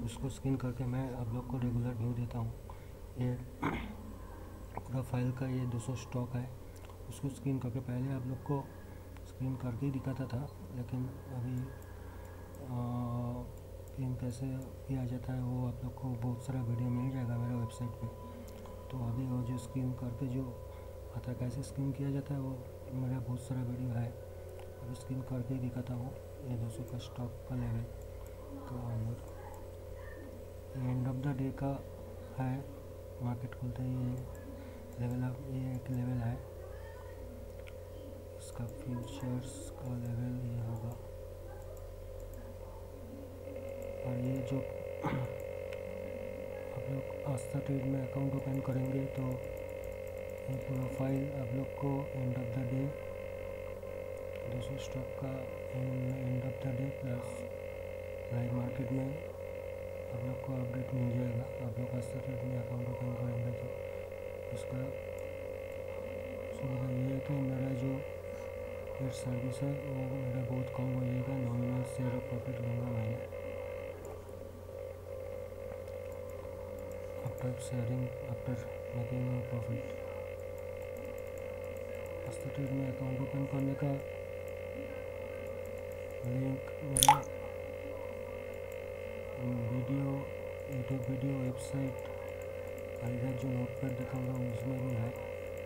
उसको स्कैन करके मैं आप लोग को रेगुलर व्यू देता हूँ। ये पूरा फाइल का ये 200 स्टॉक है, उसको स्कैन करके पहले आप लोग को स्कैन करके ही दिखाता था, लेकिन अभी स्कैन कैसे किया जाता है वो आप लोग को बहुत सारा वीडियो मिल जाएगा मेरे वेबसाइट पे। तो अभी वो जो स्कैन करके जो आता है कैसे स्कैन किया जाता है वो मेरा बहुत सारा वीडियो है, अभी स्कैन करके ही दिखाता हूँ। ये 200 का स्टॉक का लेवल का अंदर एंड ऑफ द डे का है, मार्केट खुलते ही ये लेवल अब ये एक लेवल है, इसका फ्यूचर्स का लेवल ये होगा। और ये जो आप लोग आस्था ट्रेड में अकाउंट ओपन करेंगे तो ये पूरा फाइल आप लोग को end of the day 200 stock का end of the day plus live market में आप लोग को अपडेट मिल जाएगा। आप लोग आस्था ट्रेड में अकाउंट ओपन करेंगे तो उसका सुविधा ये है कि मेरा जो पेड सर्विस है वो मेरा बहुत कम हो जाएगा, नॉमिनल शेयर ऑफ प्रॉफिट लूँगा मैंने after sharing after making profit. Aastha trade में अकाउंट ओपन करने का लिंक मेरा वीडियो यूट्यूब वीडियो वेबसाइट और इधर जो नोटपैड दिखाऊंगा उसमें भी है।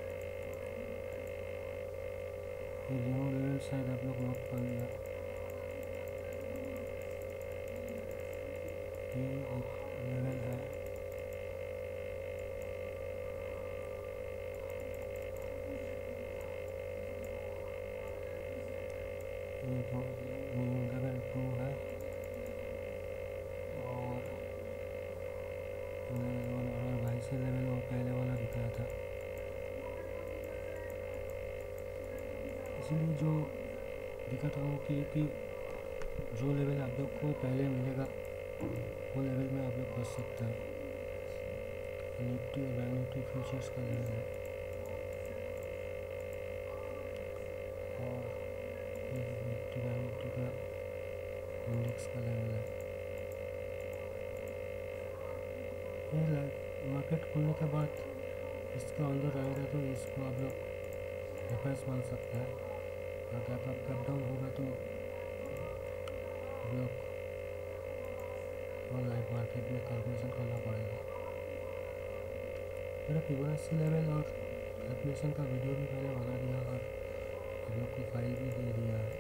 ये दोनों लेवल शायद आप लोग नोट कर लिया, ये एक लेवल है। ये तो लेवल 2 है और लेवल 1 और भाई से लेवल वो पहले वाला दिखाया था, इसलिए जो दिखाता हूँ कि जो लेवल आप लोग को पहले मिलेगा वो लेवल में आप लोग कर सकते हैं। निफ्टी और बैंक निफ्टी फ्यूचर्स का लेवल है और निफ्टी बैंक निफ्टी का इंडेक्स का लेवल है। ये मार्केट खुलने के बाद इसके अंदर रहेगा तो इसको आप लोग रेफरेंस मान सकते हैं। अगर आप कट डाउन होगा तो आप लोग लाइव मार्केट में कैलकुलेशन करना पड़ेगा। मेरा फिबोनाची लेवल और कैलकुलेशन का वीडियो भी मैंने बना दिया और आप लोग को फाइल भी दे दिया है।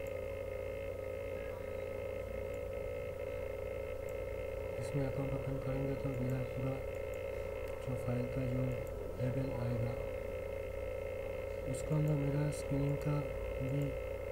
इसमें अकाउंट ओपन करेंगे तो मेरा पूरा जो फाइल का जो लेवल आएगा उसका अंदर मेरा स्क्रीनिंग का भी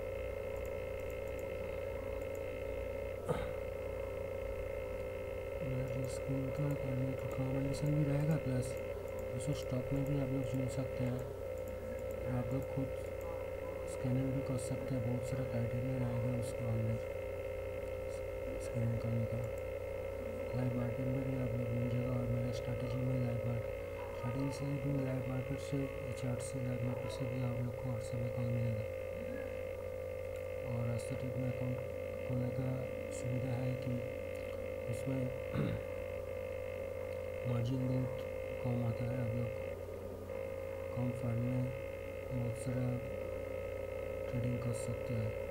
स्क्रीन का रिकमेंडेशन भी रहेगा, प्लस उसको स्टॉक में भी आप लोग चुन सकते हैं और आप लोग खुद स्कैनिंग भी कर सकते हैं। बहुत सारा क्राइटेरिया रहेगा उसके अंदर स्कैनिंग करने का। लाइव मार्केट में भी आप लोग मिल जाएगा और मेरा स्ट्रैटेजी में लाइव मार्केट स्ट्रैटेजी से भी लाइव मार्केट से चार्ट से लाइव मार्केट से भी आप लोग को व्हाट्सएप में कॉल मिलेगा। और आस्था ट्रेड में अकाउंट खोलने का सुविधा है कि उसमें मार्जिन बहुत कम आता है, आप लोग कम फंड में बहुत सारा ट्रेडिंग कर सकते हैं।